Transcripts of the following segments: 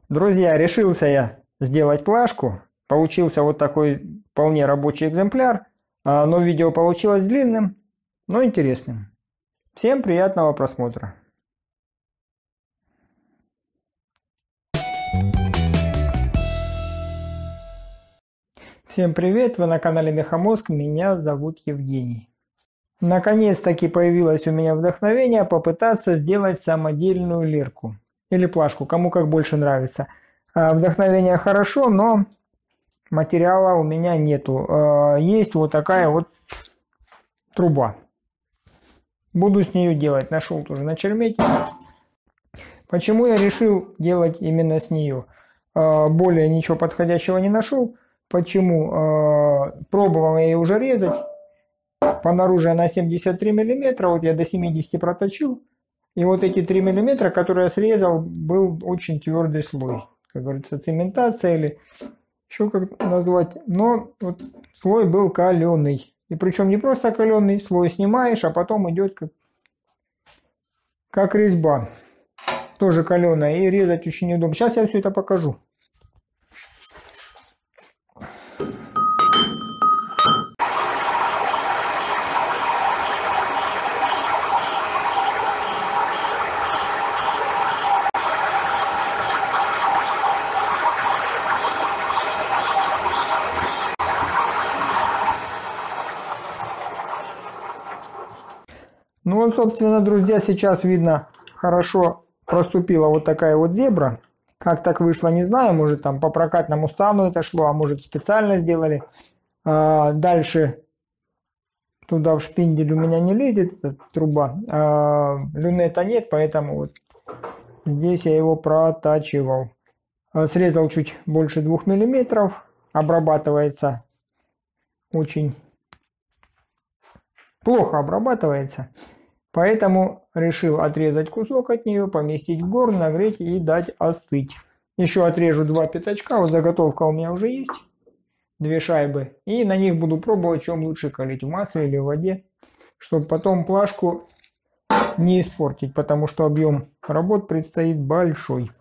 Друзья, решился я сделать плашку. Получился вот такой вполне рабочий экземпляр. Но видео получилось длинным, но интересным. Всем приятного просмотра. Всем привет, вы на канале Мехамозг, меня зовут Евгений. Наконец-таки появилось у меня вдохновение попытаться сделать самодельную лирку. Или плашку, кому как больше нравится. Вдохновение хорошо, но материала у меня нету. Есть вот такая вот труба. Буду с нее делать. Нашел тоже на чермете. Почему я решил делать именно с нее? Более ничего подходящего не нашел. Почему? Пробовал я ее уже резать. По наружу она 73 мм. Вот я до 70 проточил. И вот эти 3 мм, которые я срезал, был очень твердый слой. Как говорится, цементация или еще как назвать. Но вот слой был каленый. И причем не просто каленый, слой снимаешь, а потом идет как резьба. Тоже каленая. И резать очень удобно. Сейчас я все это покажу. Ну вот, собственно, друзья, сейчас видно, хорошо проступила вот такая вот зебра. Как так вышло, не знаю, может там по прокатному стану это шло, а может специально сделали. Дальше туда в шпиндель у меня не лезет эта труба, люнета нет, поэтому вот здесь я его протачивал. Срезал чуть больше 2 мм, обрабатывается очень плохо обрабатывается. Поэтому решил отрезать кусок от нее, поместить в горн, нагреть и дать остыть. Еще отрежу 2 пятачка, вот заготовка у меня уже есть, 2 шайбы. И на них буду пробовать, чем лучше калить, в масле или в воде, чтобы потом плашку не испортить, потому что объем работ предстоит большой.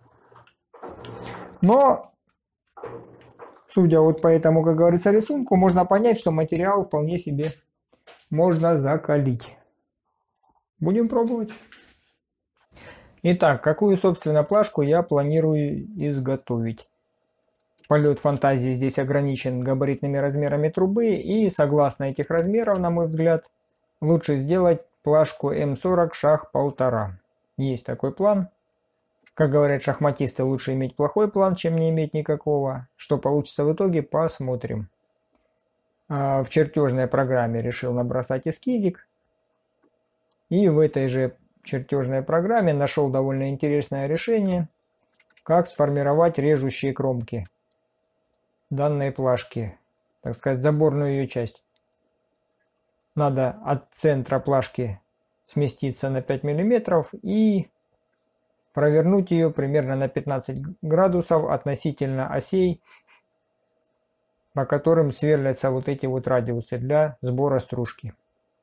Но, судя вот по этому, как говорится, рисунку, можно понять, что материал вполне себе можно закалить. Будем пробовать. Итак, какую, собственно, плашку я планирую изготовить? Полет фантазии здесь ограничен габаритными размерами трубы, и согласно этих размеров, на мой взгляд, лучше сделать плашку М40 шаг 1,5. Есть такой план. Как говорят шахматисты, лучше иметь плохой план, чем не иметь никакого. Что получится в итоге, посмотрим. В чертежной программе решил набросать эскизик. И в этой же чертежной программе нашел довольно интересное решение, как сформировать режущие кромки данной плашки, так сказать, заборную ее часть. Надо от центра плашки сместиться на 5 мм и провернуть ее примерно на 15 градусов относительно осей, по которым сверлятся вот эти вот радиусы для сбора стружки.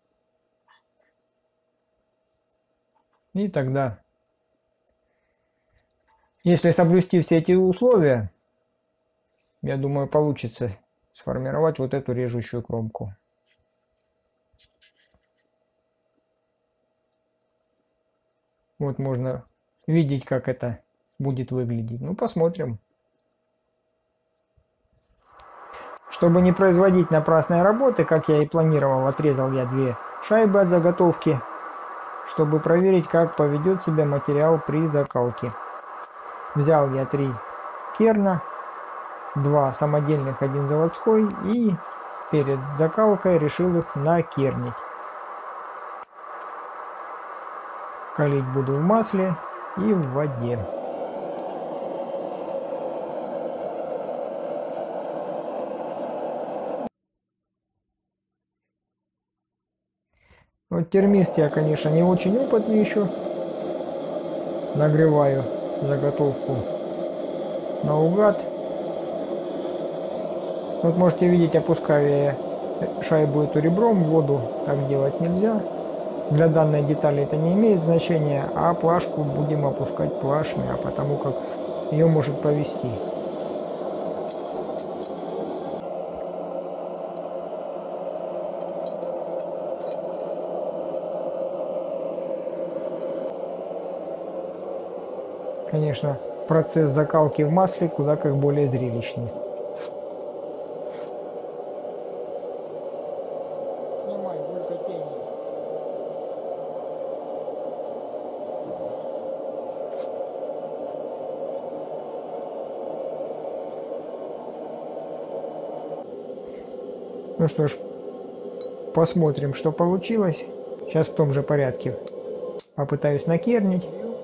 И тогда, если соблюсти все эти условия, я думаю, получится сформировать вот эту режущую кромку. Вот можно видеть, как это будет выглядеть. Ну, посмотрим. Чтобы не производить напрасной работы, как я и планировал, отрезал я 2 шайбы от заготовки, чтобы проверить, как поведет себя материал при закалке. Взял я 3 керна, 2 самодельных, 1 заводской, и перед закалкой решил их накернить. Калить буду в масле и в воде. Вот термист я, конечно, не очень опытный еще. Нагреваю заготовку наугад. Вот можете видеть, опускаю я шайбу эту ребром в воду. Так делать нельзя. Для данной детали это не имеет значения, а плашку будем опускать плашмя, потому как ее может повести. Конечно, процесс закалки в масле куда как более зрелищный. Снимай только тени. Ну что ж, посмотрим, что получилось. Сейчас в том же порядке попытаюсь накернить.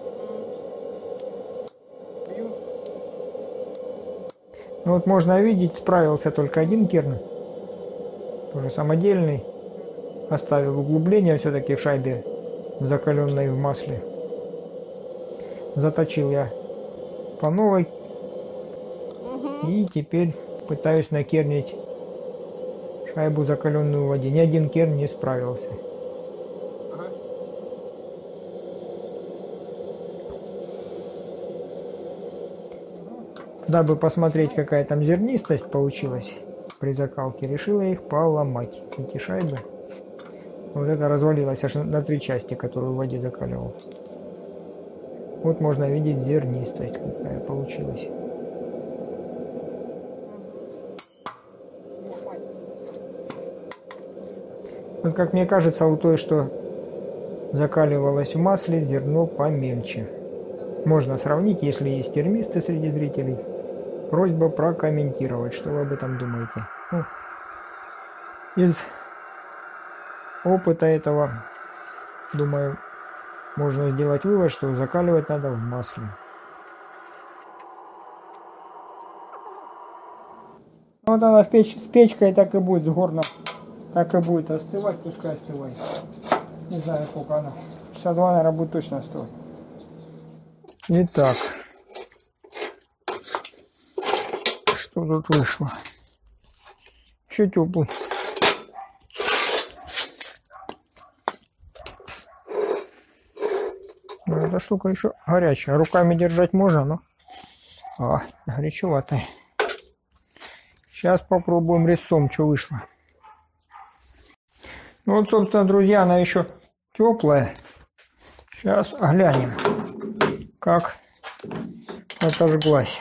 Ну вот можно видеть, справился только один керн, тоже самодельный. Оставил углубление все-таки в шайбе, закаленной в масле. Заточил я по новой. И теперь пытаюсь накернить шайбу, закаленную в воде. Ни один керн не справился. Дабы посмотреть, какая там зернистость получилась при закалке, решила их поломать, эти шайбы. Вот это развалилось аж на 3 части, которую в воде закаливал. Вот можно видеть зернистость, какая получилась. Вот как мне кажется, у той, что закаливалось в масле, зерно помельче. Можно сравнить, если есть термисты среди зрителей. Просьба прокомментировать, что вы об этом думаете. Ну, из опыта этого, думаю, можно сделать вывод, что закаливать надо в масле. Вот она с печкой так и будет, с горном, так и будет остывать, пускай остывает. Не знаю, сколько она. Часа 2, наверное, будет точно остывать. Итак, что тут вышло? Еще теплый. Но эта штука еще горячая. Руками держать можно, но горячеватая. Сейчас попробуем резцом, что вышло. Ну вот, собственно, друзья, она еще теплая. Сейчас глянем, как отожглась.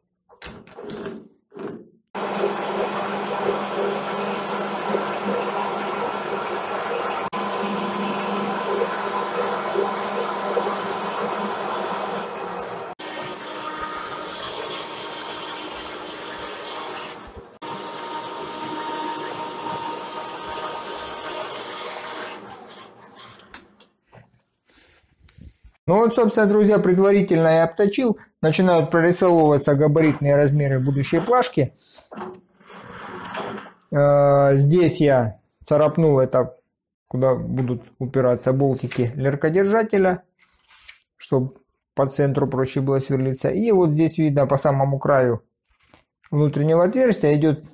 Ну вот, собственно, друзья, предварительно я обточил. Начинают прорисовываться габаритные размеры будущей плашки. Здесь я царапнул это, куда будут упираться болтики леркодержателя, чтобы по центру проще было сверлиться. И вот здесь видно по самому краю внутреннего отверстия идет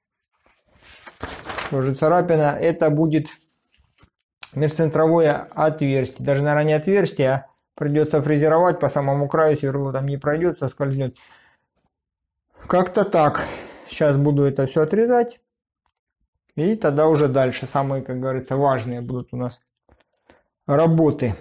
тоже царапина. Это будет межцентровое отверстие. Даже, наверное, не отверстие, а придется фрезеровать по самому краю, сверло там не пройдет, соскользнет. Как-то так. Сейчас буду это все отрезать. И тогда уже дальше самые, как говорится, важные будут у нас работы.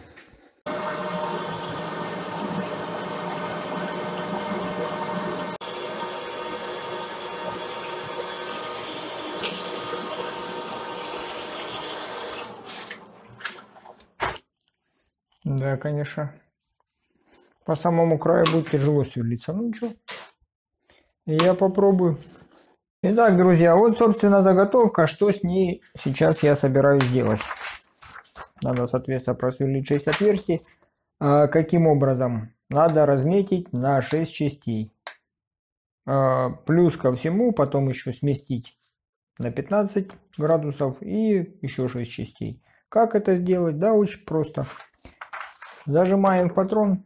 Да, конечно. По самому краю будет тяжело сверлиться. Ну ничего. Я попробую. Итак, друзья, вот, собственно, заготовка. Что с ней сейчас я собираюсь делать? Надо, соответственно, просверлить 6 отверстий. Каким образом? Надо разметить на 6 частей. Плюс ко всему, потом еще сместить на 15 градусов и еще 6 частей. Как это сделать? Да, очень просто. Зажимаем в патрон.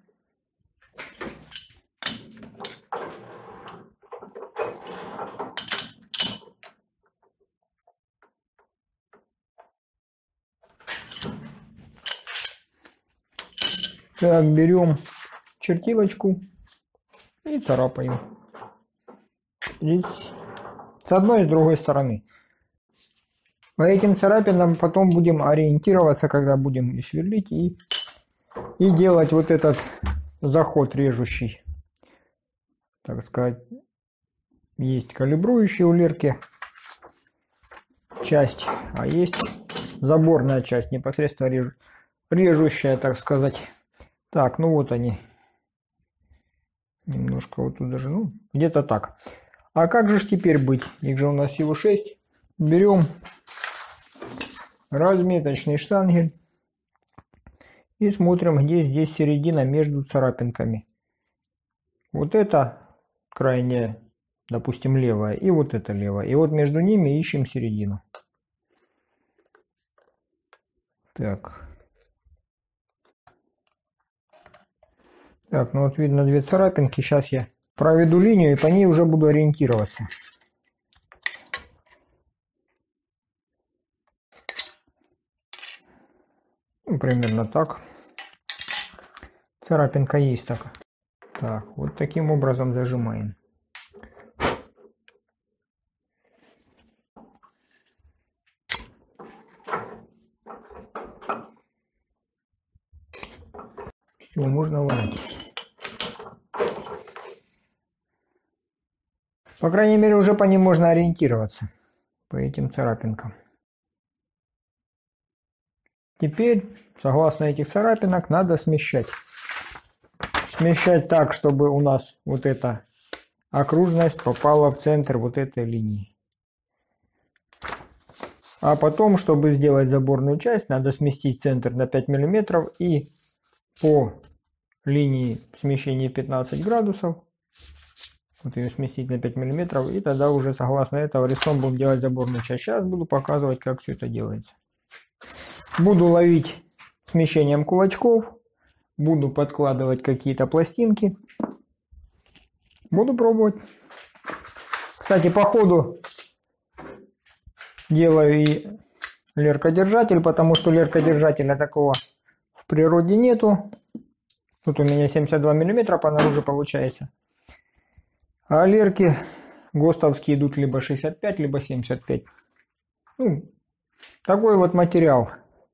Так, берем чертилочку и и царапаем. Здесь с одной и с другой стороны. По этим царапинам потом будем ориентироваться, когда будем сверлить и делать вот этот заход режущий. Так сказать, есть калибрующий у Лерки часть, а есть заборная часть, непосредственно режущая, так сказать. Так, ну вот они. Немножко вот тут даже, ну, где-то так. А как же ж теперь быть? Их же у нас всего 6. Берем разметочный штангель и смотрим, где здесь середина между царапинками. Вот это крайняя, допустим, левая, и вот это левая. И вот между ними ищем середину. Так. Так, ну вот видно 2 царапинки. Сейчас я проведу линию и по ней уже буду ориентироваться. Ну, примерно так. Царапинка есть так. Так, вот таким образом зажимаем. Все, можно вынуть. По крайней мере, уже по ним можно ориентироваться. По этим царапинкам. Теперь, согласно этих царапинок, надо смещать. Смещать так, чтобы у нас вот эта окружность попала в центр вот этой линии. А потом, чтобы сделать заборную часть, надо сместить центр на 5 мм и по линии смещения 15 градусов вот ее сместить на 5 мм, и тогда уже согласно этого резцом будем делать заборную часть. Сейчас буду показывать, как все это делается. Буду ловить смещением кулачков, буду подкладывать какие-то пластинки, буду пробовать. Кстати, по ходу делаю и леркодержатель, потому что леркодержателя такого в природе нету. Тут у меня 72 мм по наружу получается. А лерки ГОСТовские идут либо 65, либо 75. Ну, такой вот материал.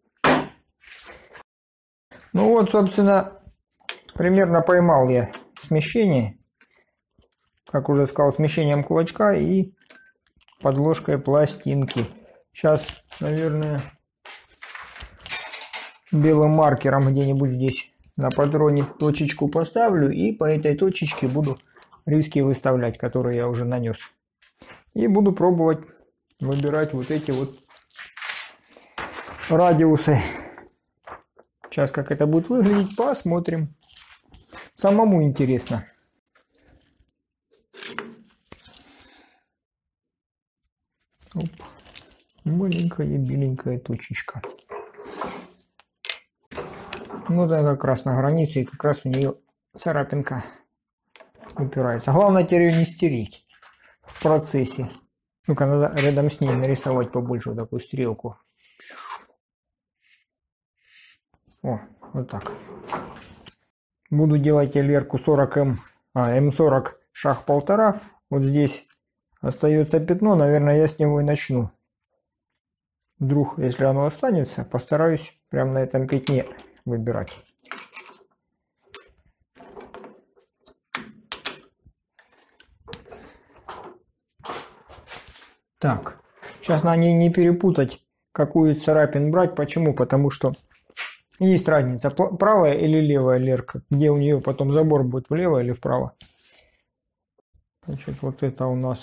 Ну вот, собственно, примерно поймал я смещение. Как уже сказал, смещением кулачка и подложкой пластинки. Сейчас, наверное, белым маркером где-нибудь здесь на патроне точечку поставлю. И по этой точечке буду риски выставлять, которые я уже нанес. И буду пробовать выбирать вот эти вот радиусы. Сейчас как это будет выглядеть, посмотрим. Самому интересно. Оп. Маленькая беленькая точечка. Ну да, как раз на границе, и как раз у нее царапинка упирается. Главное теперь ее не стереть в процессе. Ну-ка, надо рядом с ней нарисовать побольше вот такую стрелку. О, вот так. Буду делать я лерку 40 М40 шаг 1,5. Вот здесь остается пятно, наверное, я с него и начну. Вдруг, если оно останется, постараюсь прямо на этом пятне выбирать. Так, сейчас на ней не перепутать, какую из царапин брать. Почему? Потому что есть разница, правая или левая лерка, где у нее потом забор будет, влево или вправо. Значит, вот это у нас,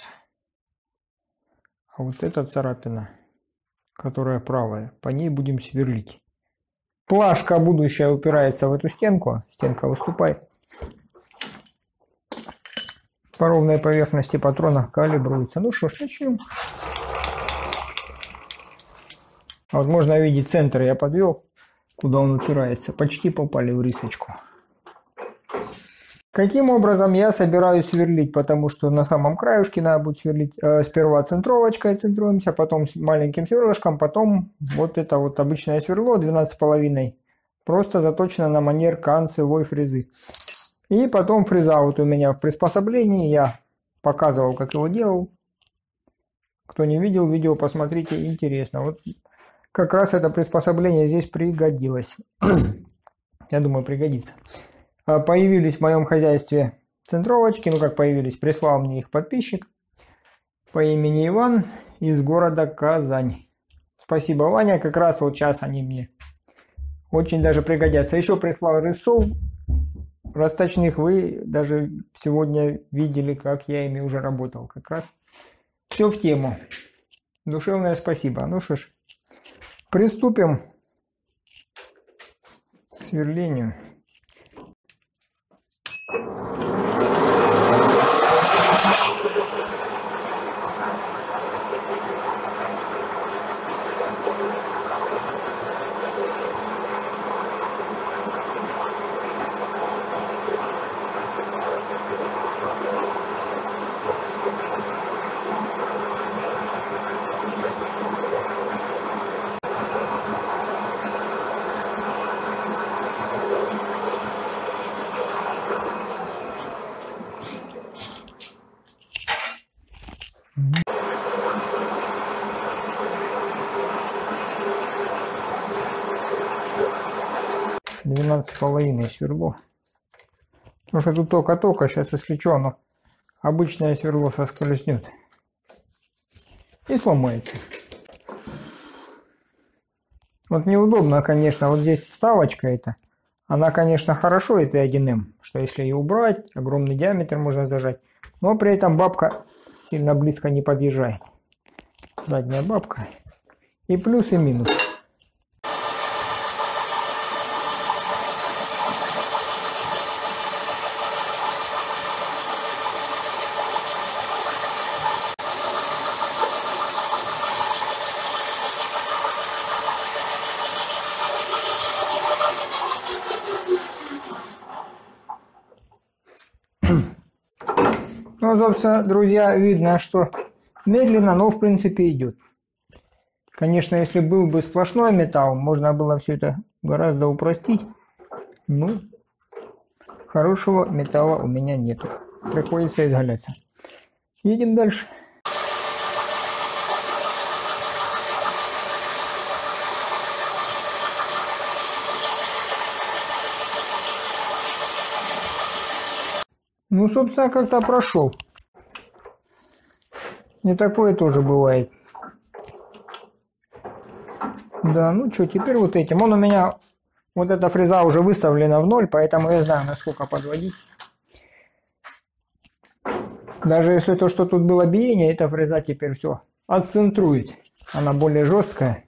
а вот эта царапина, которая правая, по ней будем сверлить. Плашка будущая упирается в эту стенку, стенка выступает. По ровной поверхности патрона калибруется. Ну что ж, начнем. А вот можно видеть центр, я подвел, куда он упирается. Почти попали в рисочку. Каким образом я собираюсь сверлить? Потому что на самом краюшке надо будет сверлить сперва центровочкой, центруемся, потом с маленьким сверлышком, потом вот это вот обычное сверло 12,5, просто заточено на манер концевой фрезы. И потом фреза вот у меня в приспособлении. Я показывал, как его делал. Кто не видел видео, посмотрите, интересно. Вот как раз это приспособление здесь пригодилось. Я думаю, пригодится. Появились в моем хозяйстве центровочки. Ну, как появились, прислал мне их подписчик по имени Иван из города Казань. Спасибо, Ваня. Как раз вот сейчас они мне очень даже пригодятся. Еще прислал рысов расточных. Вы даже сегодня видели, как я ими уже работал. Как раз все в тему. Душевное спасибо. Ну что ж, приступим к сверлению. С половиной сверло. Потому что тут только-только, сейчас если что, оно обычное сверло соскользнет и сломается. Вот неудобно, конечно, вот здесь вставочка эта, она, конечно, хорошо, это 1М, что если ее убрать, огромный диаметр можно зажать, но при этом бабка сильно близко не подъезжает. Задняя бабка. И плюс, и минус. Ну, собственно, друзья, видно, что медленно, но в принципе идет. Конечно, если был бы сплошной металл, можно было все это гораздо упростить. Ну, хорошего металла у меня нету. Приходится изгаляться. Едем дальше. Ну, собственно, как-то прошел. И такое тоже бывает. Да, ну что, теперь вот этим. Он у меня, вот эта фреза уже выставлена в 0, поэтому я знаю, насколько подводить. Даже если то, что тут было биение, эта фреза теперь все отцентрует. Она более жесткая.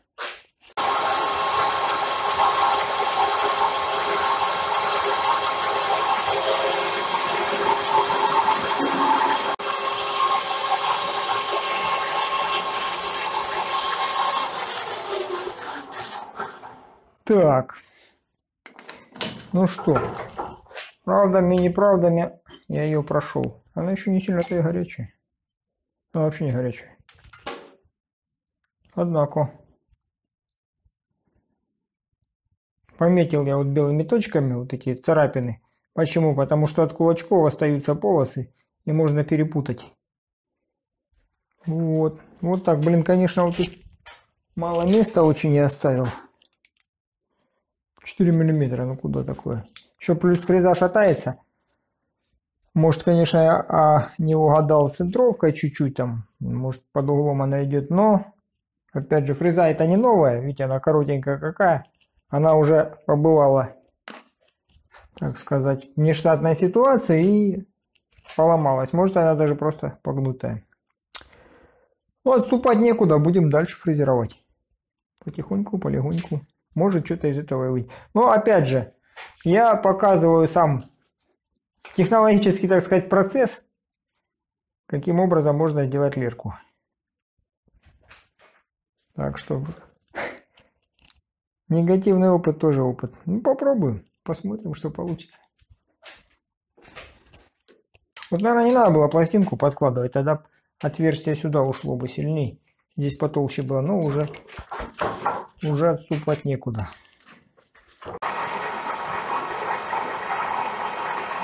Так, ну что, правдами, неправдами я ее прошел. Она еще не сильно-то и горячая. Она вообще не горячая. Однако, пометил я вот белыми точками вот эти царапины. Почему? Потому что от кулачков остаются полосы и можно перепутать. Вот, вот так, блин, конечно, вот тут мало места очень я оставил. 4 миллиметра, ну куда такое? Еще плюс фреза шатается. Может, конечно, я не угадал с центровкой чуть-чуть там. Может, под углом она идет. Но, опять же, фреза это не новая. Видите, она коротенькая какая. Она уже побывала, так сказать, в нештатной ситуации и поломалась. Может, она даже просто погнутая. Ну, отступать некуда. Будем дальше фрезеровать. Потихоньку, полегоньку. Может, что-то из этого и выйдет. Но, опять же, я показываю сам технологический, так сказать, процесс, каким образом можно сделать лирку. Так что, негативный опыт тоже опыт. Ну, попробуем, посмотрим, что получится. Вот, наверное, не надо было пластинку подкладывать, тогда отверстие сюда ушло бы сильнее. Здесь потолще было, но уже отступать некуда.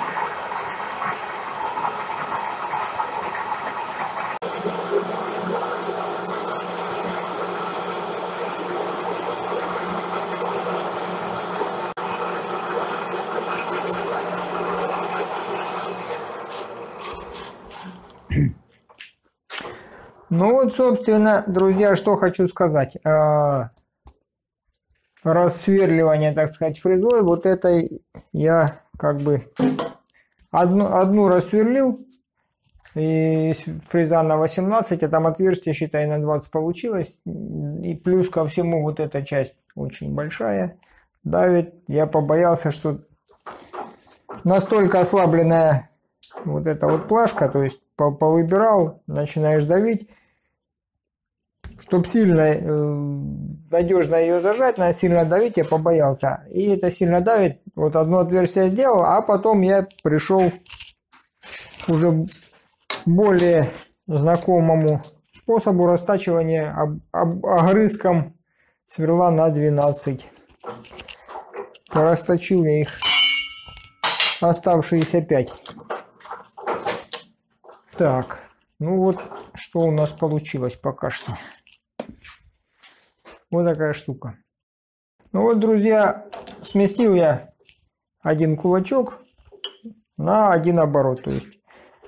Ну вот, собственно, друзья, что хочу сказать. Рассверливание, так сказать, фрезой. Вот это я как бы одну рассверлил. И фреза на 18, а там отверстие, считай, на 20 получилось. И плюс ко всему вот эта часть очень большая. Давит. Я побоялся, что настолько ослабленная вот эта вот плашка, то есть повыбирал, начинаешь давить. Чтобы сильно, надежно ее зажать, надо сильно давить, я побоялся. И это сильно давит. Вот одно отверстие сделал, а потом я пришел уже более знакомому способу растачивания огрызком сверла на 12. Расточил я их оставшиеся 5. Так, ну вот что у нас получилось пока что. Вот такая штука. Ну вот, друзья, сместил я один кулачок на один оборот. То есть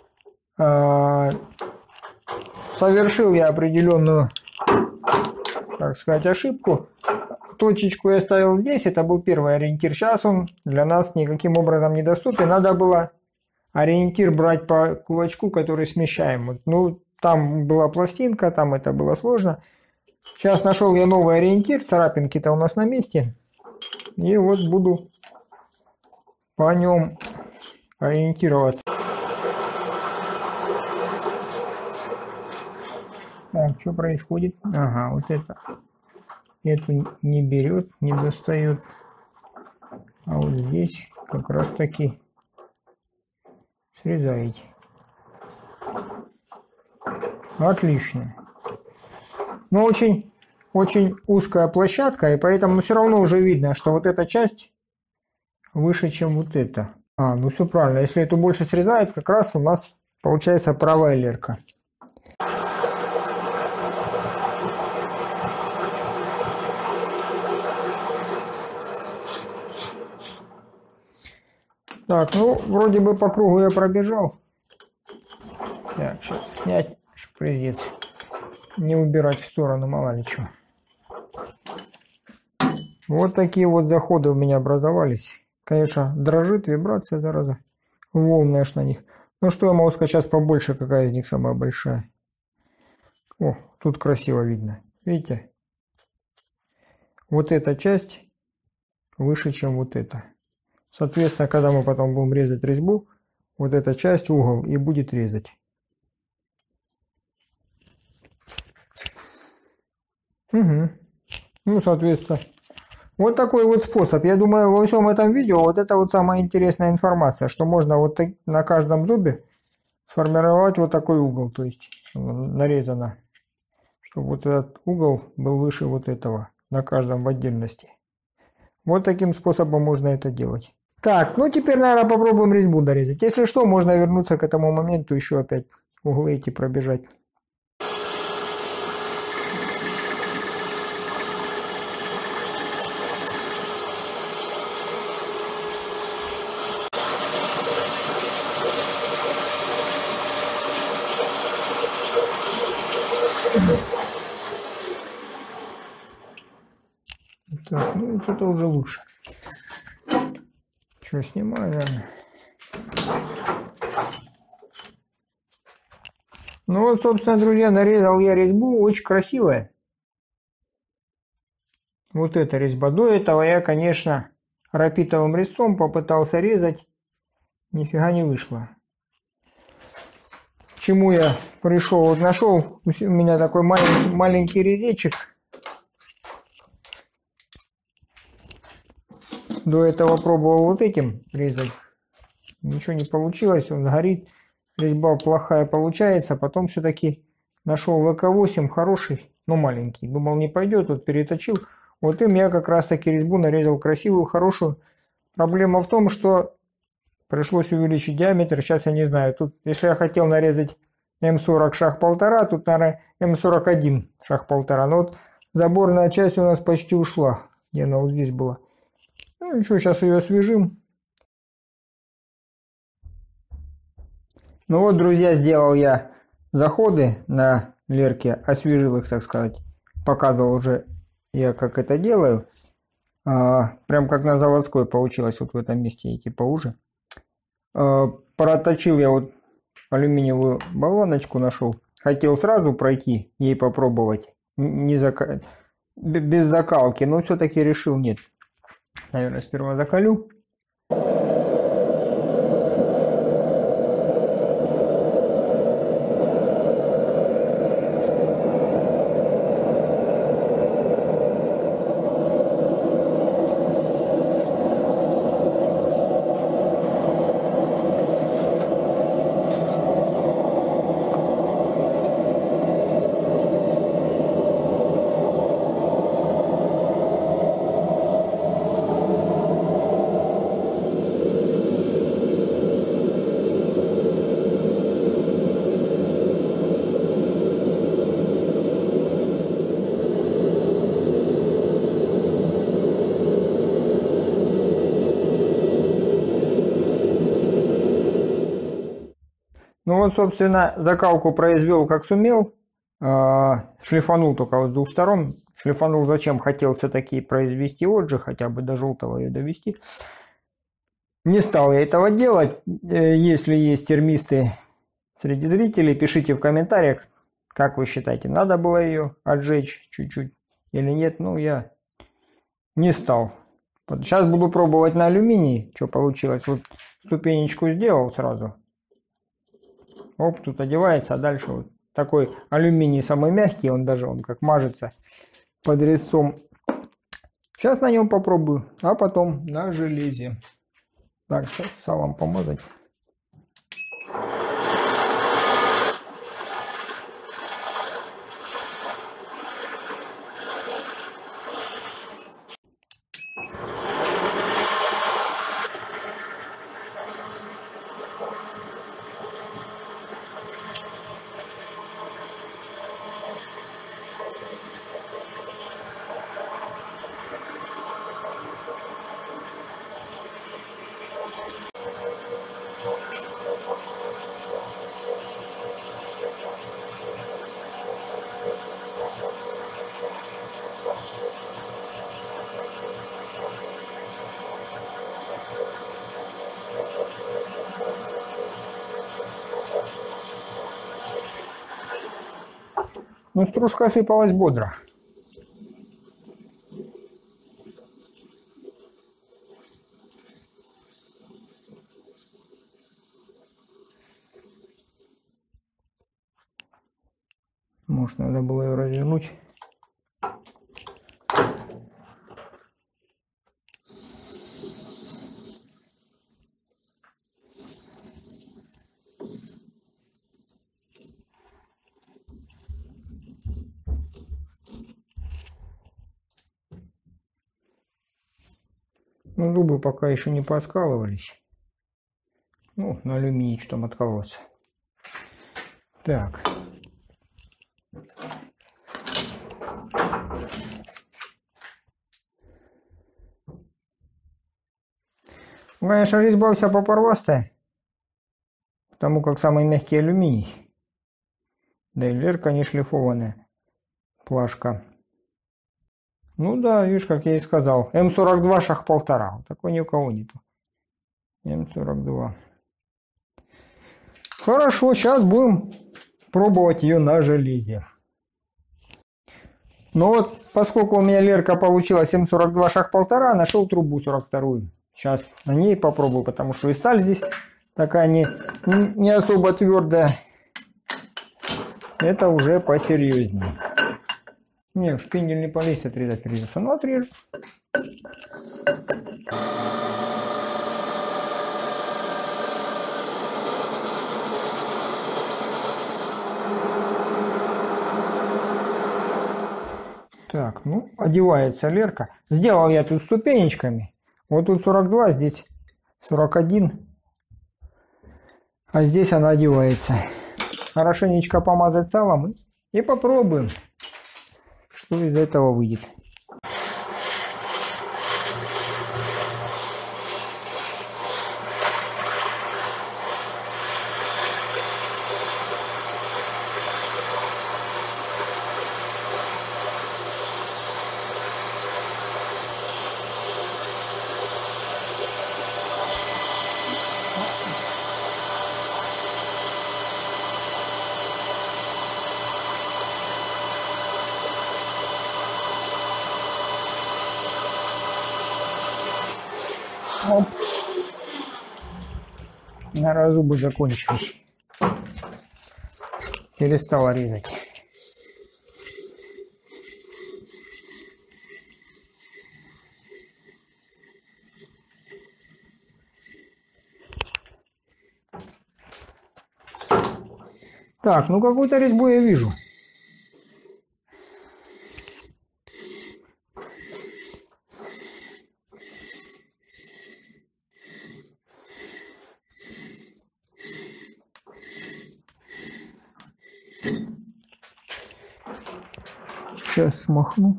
совершил я определенную, так сказать, ошибку. Точечку я ставил здесь, это был первый ориентир. Сейчас он для нас никаким образом недоступен. Надо было ориентир брать по кулачку, который смещаем. Ну, там была пластинка, там это было сложно. Сейчас нашел я новый ориентир, царапинки-то у нас на месте. И вот буду по нем ориентироваться. Так, что происходит? Ага, вот это. Эту не берет, не достает. А вот здесь как раз таки срезаете. Отлично. Но очень узкая площадка, и поэтому все равно уже видно, что вот эта часть выше, чем вот эта. Ну все правильно. Если эту больше срезает, как раз у нас получается правая лерка. Так, ну вроде бы по кругу я пробежал. Так, сейчас снять шприцец. Не убирать в сторону, мало ли чего. Вот такие вот заходы у меня образовались. Конечно, дрожит, вибрация, зараза. Волны аж на них. Ну что я могу сказать сейчас побольше, какая из них самая большая. О, тут красиво видно. Видите? Вот эта часть выше, чем вот эта. Соответственно, когда мы потом будем резать резьбу, вот эта часть, угол, и будет резать. Угу. Ну, соответственно, вот такой вот способ. Я думаю, во всем этом видео вот это вот самая интересная информация, что можно вот так, на каждом зубе сформировать вот такой угол, то есть нарезано, чтобы вот этот угол был выше вот этого, на каждом в отдельности. Вот таким способом можно это делать. Так, ну теперь, наверное, попробуем резьбу дорезать. Если что, можно вернуться к этому моменту, еще опять углы эти пробежать. Так, ну вот это уже лучше. Что, снимаю, наверное. Ну вот, собственно, друзья, нарезал я резьбу, очень красивая. Вот эта резьба. До этого я, конечно, рапитовым резцом попытался резать. Нифига не вышло. К чему я пришел? Вот нашел у меня такой маленький резечек. До этого пробовал вот этим резать. Ничего не получилось, он горит. Резьба плохая получается. Потом все-таки нашел ВК-8 хороший, но маленький. Думал, не пойдет, вот переточил. Вот им я как раз таки резьбу нарезал красивую, хорошую. Проблема в том, что пришлось увеличить диаметр. Сейчас я не знаю. Тут, если я хотел нарезать М40 шаг 1,5, тут, наверное, М41 шаг 1,5. Но вот заборная часть у нас почти ушла. Где она вот здесь была. Ну ничего, сейчас ее освежим. Ну вот, друзья, сделал я заходы на Лерке, освежил их, так сказать. Показывал уже я, как это делаю. Прям как на заводской получилось вот в этом месте, эти поуже. Проточил я вот алюминиевую баллоночку, нашел. Хотел сразу пройти, ей попробовать. Без закалки, но все-таки решил нет. Наверное, сперва закалю. Ну вот, собственно, закалку произвел как сумел. Шлифанул только вот с двух сторон. Шлифанул зачем? Хотел все-таки произвести отжиг, хотя бы до желтого ее довести. Не стал я этого делать. Если есть термисты среди зрителей, пишите в комментариях, как вы считаете, надо было ее отжечь чуть-чуть или нет. Ну, я не стал. Сейчас буду пробовать на алюминии, что получилось. Вот ступенечку сделал сразу. Оп, тут одевается, а дальше вот такой алюминий самый мягкий, он даже как мажется под резцом. Сейчас на нем попробую, а потом на железе. Так, сейчас салом помазать. Ну, стружка сыпалась бодро. Может, надо было ее развернуть. Ну, зубы пока еще не подкалывались. Ну, на алюминий что там откололся. Так. Ну, конечно, резьба вся попорвастая. Потому как самый мягкий алюминий. Да и Лерка не шлифованная. Плашка. Ну да, видишь, как я и сказал. М42 шаг 1,5. Такой ни у кого нету. М42. Хорошо, сейчас будем пробовать ее на железе. Ну вот, поскольку у меня Лерка получилась М42 шаг 1,5, нашел трубу 42. Сейчас на ней попробую, потому что и сталь здесь такая не особо твердая. Это уже посерьезнее. Не, шпиндель не полезет, отрезать придется. Ну, отрежу. Так, ну, одевается Лерка. Сделал я тут ступенечками. Вот тут 42, здесь 41. А здесь она одевается. Хорошенечко помазать салом и попробуем, что из этого выйдет. Оп. Наверное, зубы закончились. Перестала резать. Так, ну какую-то резьбу я вижу. Сейчас смахну.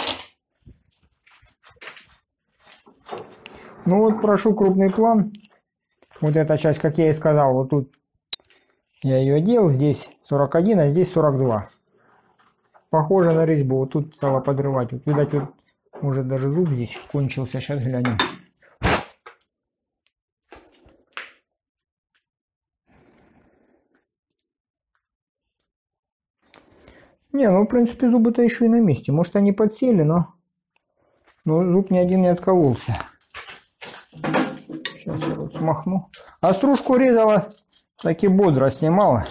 Ну вот прошу крупный план. Вот эта часть, как я и сказал, вот тут я ее делал, здесь 41, а здесь 42. Похоже на резьбу. Вот тут стало подрывать. Вот, видать, вот, может даже зуб здесь кончился. Сейчас глянем. Не, ну в принципе зубы-то еще и на месте. Может они подсели, но зуб ни один не откололся. Сейчас я вот смахну. А стружку резала, таки бодро снимала.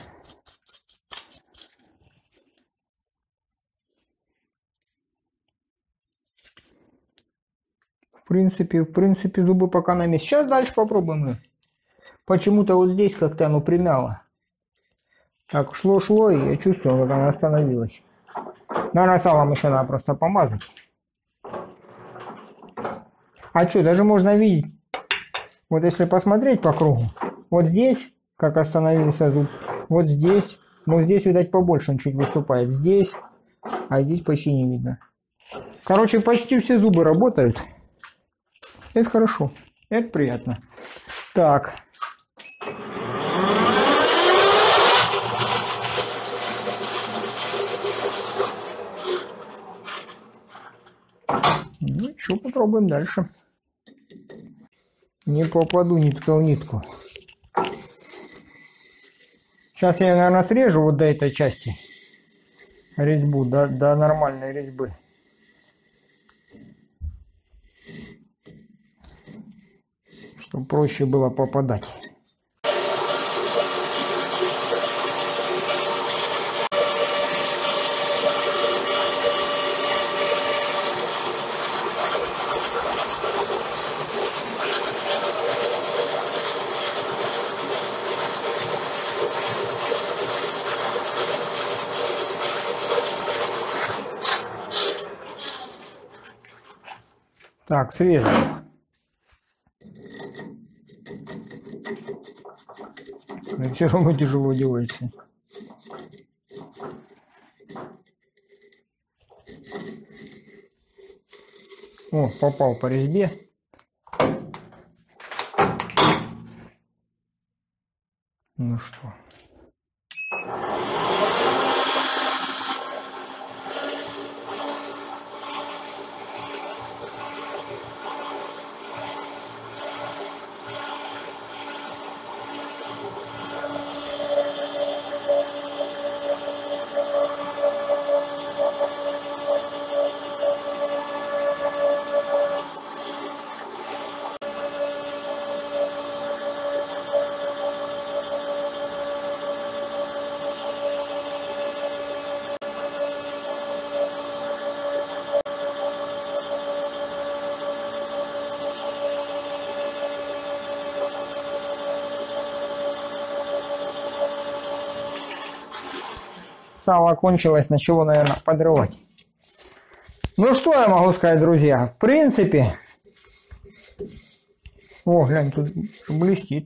В принципе зубы пока на месте. Сейчас дальше попробуем. Почему-то вот здесь как-то оно примяло. Так, шло, и я чувствую, как она остановилась. Наверное, салом еще надо просто помазать. А что, даже можно видеть, вот если посмотреть по кругу, вот здесь, как остановился зуб, вот здесь, ну здесь, видать, побольше он чуть выступает, здесь, а здесь почти не видно. Короче, почти все зубы работают. Это хорошо, это приятно. Так. Ну, что, попробуем дальше. Не попаду нитка в нитку. Сейчас я, наверное, срежу вот до этой части резьбу, до нормальной резьбы. Чтобы проще было попадать. Так, срезал. Но все равно тяжело делается. О, попал по резьбе. Ну что. Сало кончилось, начало, наверное, подрывать. Ну что я могу сказать, друзья? В принципе... О, глянь, тут блестит.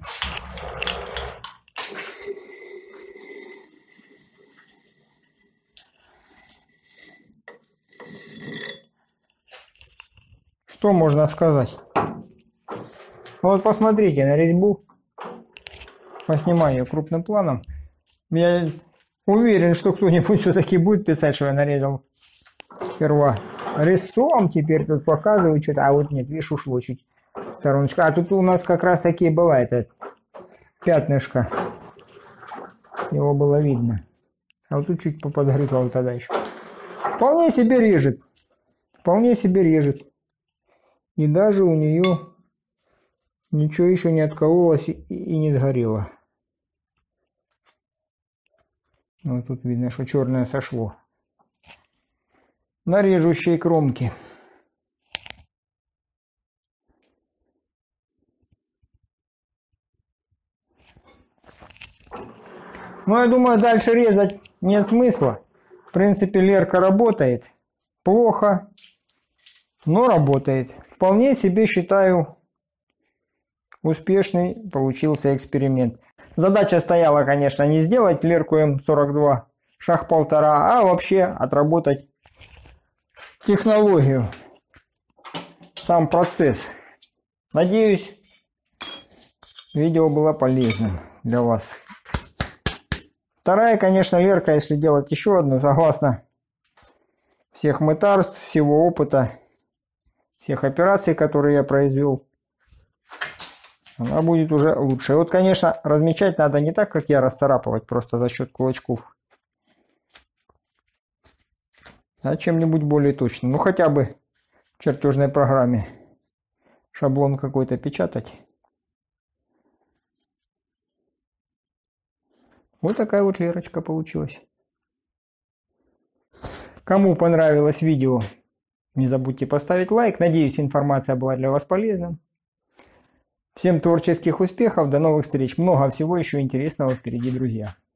Что можно сказать? Вот посмотрите на резьбу. Поснимаю ее крупным планом. Я уверен, что кто-нибудь все-таки будет писать, что я нарезал сперва резцом, теперь тут показываю что-то. А вот нет, видишь, ушло чуть стороночка. А тут у нас как раз таки была эта пятнышко. Его было видно. А вот тут чуть поподгрызла вот тогда еще. Вполне себе режет. Вполне себе режет. И даже у нее Ничего еще не откололось и не сгорело. Вот тут видно, что черное сошло. На режущей кромке. Ну, я думаю, дальше резать нет смысла. В принципе, лерка работает. Плохо, но работает. Вполне себе считаю, успешный получился эксперимент. Задача стояла, конечно, не сделать лерку М42 шаг 1,5, а вообще отработать технологию, сам процесс. Надеюсь, видео было полезным для вас. Вторая, конечно, лерка, если делать еще одну, согласно всех мытарств, всего опыта, всех операций, которые я произвел, она будет уже лучше. И вот, конечно, размечать надо не так, как я, расцарапывать просто за счет кулачков, а чем-нибудь более точным. Ну, хотя бы в чертежной программе шаблон какой-то печатать. Вот такая вот лерочка получилась. Кому понравилось видео, не забудьте поставить лайк. Надеюсь, информация была для вас полезна. Всем творческих успехов, до новых встреч. Много всего еще интересного впереди, друзья.